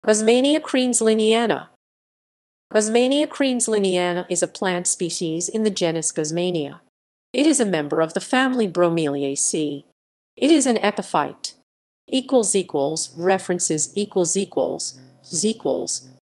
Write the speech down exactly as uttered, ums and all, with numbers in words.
Guzmania kraenzliniana. Guzmania kraenzliniana is a plant species in the genus Guzmania. It is a member of the family Bromeliaceae. It is an epiphyte. Equals equals references equals equals equals